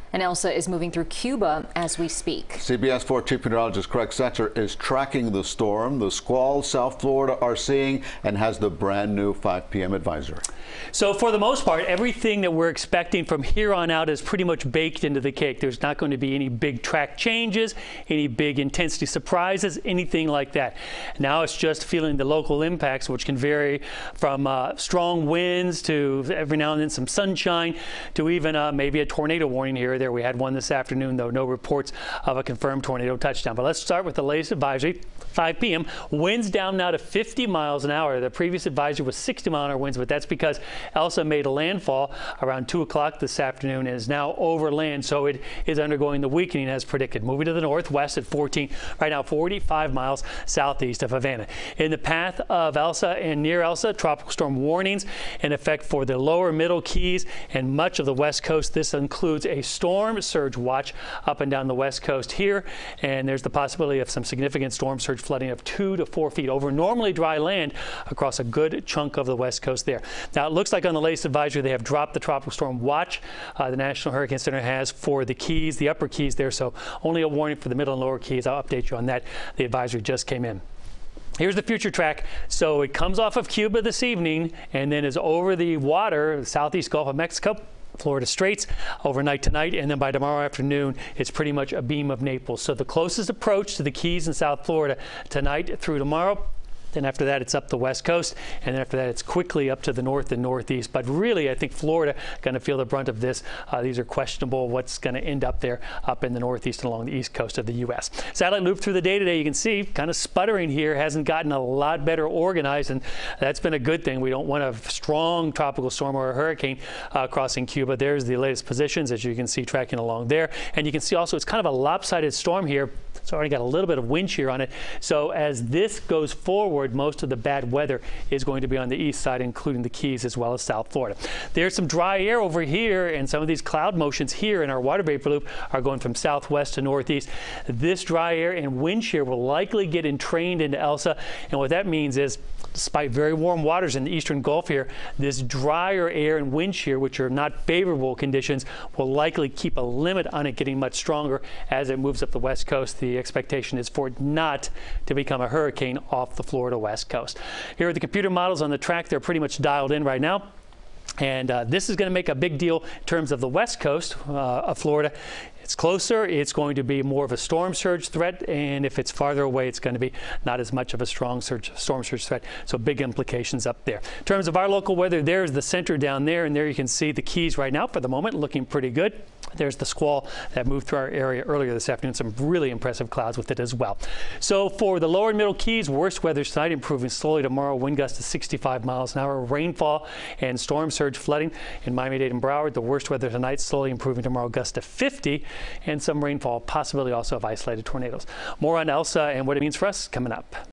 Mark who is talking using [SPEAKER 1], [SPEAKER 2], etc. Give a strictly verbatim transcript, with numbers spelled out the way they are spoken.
[SPEAKER 1] And Elsa is moving through Cuba as we speak.
[SPEAKER 2] C B S four Chief Meteorologist Craig Setzer is tracking the storm. The squalls South Florida are seeing, and has the brand new five p m advisory.
[SPEAKER 3] So for the most part, everything that we're expecting from here on out is pretty much baked into the cake. There's not going to be any big track changes, any big intensity surprises, anything like that. Now it's just feeling the local impacts, which can vary from uh, strong winds to every now and then some sunshine to even uh, maybe a tornado warning here or there. We had one this afternoon, though no reports of a confirmed tornado touchdown. But let's start with the latest advisory. five p m Winds down now to fifty miles an hour. The previous advisory was sixty mile an hour winds, but that's because Elsa made a landfall around two o'clock this afternoon and is now over land, so it is undergoing the weakening as predicted. Moving to the northwest at fourteen, right now forty-five miles southeast of Havana. In the path of Elsa and near Elsa, tropical storm warnings in effect for the lower middle Keys and much of the west coast. This includes a storm surge watch up and down the west coast here, and there's the possibility of some significant storm surge flooding of two to four feet over normally dry land across a good chunk of the west coast there. Now it looks like on the latest advisory they have dropped the tropical storm watch uh, the National Hurricane Center has for the Keys, the upper Keys there, so only a warning for the middle and lower Keys. I'll update you on that. The advisory just came in. Here's the future track. So it comes off of Cuba this evening and then is over the water, the southeast Gulf of Mexico, Florida Straits overnight tonight, and then by tomorrow afternoon it's pretty much a beam of Naples. So the closest approach to the Keys in South Florida tonight through tomorrow. Then after that, it's up the west coast, and then after that, it's quickly up to the north and northeast. But really, I think Florida going to feel the brunt of this. Uh, these are questionable what's going to end up there up in the northeast and along the east coast of the U S Satellite loop through the day today, you can see kind of sputtering here, hasn't gotten a lot better organized, and that's been a good thing. We don't want a strong tropical storm or a hurricane uh, crossing Cuba. There's the latest positions, as you can see, tracking along there. And you can see also it's kind of a lopsided storm here. It's already got a little bit of wind shear on it. So as this goes forward, most of the bad weather is going to be on the east side, including the Keys as well as South Florida. There's some dry air over here, and some of these cloud motions here in our water vapor loop are going from southwest to northeast. This dry air and wind shear will likely get entrained into Elsa, and what that means is, despite very warm waters in the eastern Gulf here, this drier air and wind shear, which are not favorable conditions, will likely keep a limit on it getting much stronger as it moves up the west coast. The expectation is for it not to become a hurricane off the Florida west coast. Here are the computer models on the track. They're pretty much dialed in right now. And uh, this is going to make a big deal in terms of the west coast uh, of Florida. It's closer, it's going to be more of a storm surge threat, and if it's farther away, it's going to be not as much of a strong surge, storm surge threat, so big implications up there. In terms of our local weather, there's the center down there, and there you can see the Keys right now for the moment looking pretty good. There's the squall that moved through our area earlier this afternoon, some really impressive clouds with it as well. So for the lower and middle Keys, worst weather tonight, improving slowly tomorrow, wind gusts to sixty-five miles an hour, rainfall and storm surge flooding in Miami-Dade and Broward. The worst weather tonight, slowly improving tomorrow, gusts to fifty, and some rainfall, possibility also of isolated tornadoes. More on Elsa and what it means for us coming up.